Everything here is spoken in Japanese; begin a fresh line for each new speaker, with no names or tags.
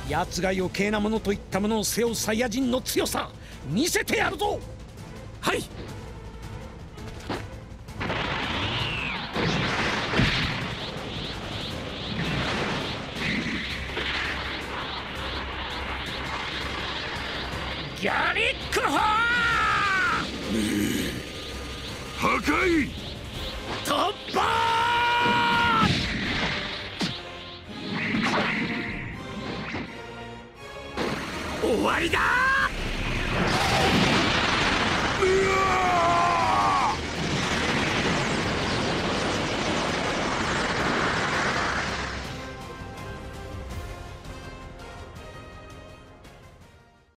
奴が余計なものといったものを背負うサイヤ人の強さ見せてやるぞ。はい。ギャリックホー
破壊
突破終わりだー。